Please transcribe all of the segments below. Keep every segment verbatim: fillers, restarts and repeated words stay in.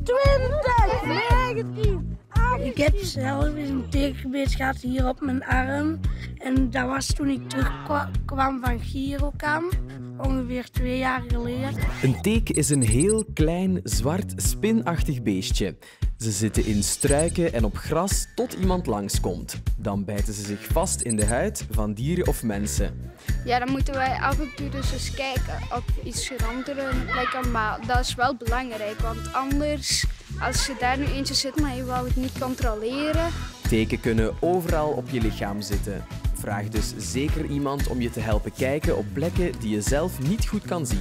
twintig, negentien, achttien. Ik heb zelf eens een tekengebeet gehad hier op mijn arm. En dat was toen ik terugkwam van Girokamp, ongeveer twee jaar geleden. Een teek is een heel klein, zwart, spinachtig beestje. Ze zitten in struiken en op gras tot iemand langskomt. Dan bijten ze zich vast in de huid van dieren of mensen. Ja, dan moeten wij af en toe dus eens kijken op iets grondere plekken. Maar dat is wel belangrijk, want anders, als je daar nu eentje zit, maar je wil het niet controleren. Teken kunnen overal op je lichaam zitten. Vraag dus zeker iemand om je te helpen kijken op plekken die je zelf niet goed kan zien.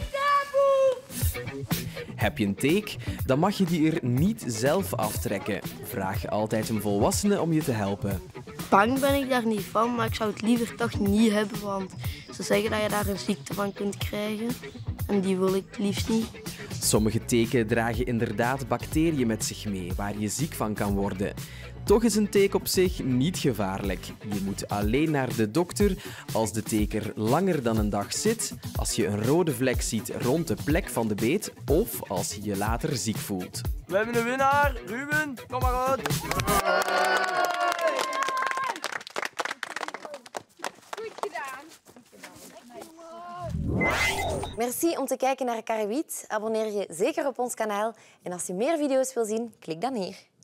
Heb je een teek, dan mag je die er niet zelf aftrekken. Vraag altijd een volwassene om je te helpen. Bang ben ik daar niet van, maar ik zou het liever toch niet hebben, want ze zeggen dat je daar een ziekte van kunt krijgen. En die wil ik het liefst niet. Sommige teken dragen inderdaad bacteriën met zich mee, waar je ziek van kan worden. Toch is een teek op zich niet gevaarlijk. Je moet alleen naar de dokter als de teker langer dan een dag zit, als je een rode vlek ziet rond de plek van de beet of als je je later ziek voelt. We hebben een winnaar. Ruben, kom maar uit. Goed gedaan. Merci om te kijken naar Karawiet. Abonneer je zeker op ons kanaal. En als je meer video's wil zien, klik dan hier.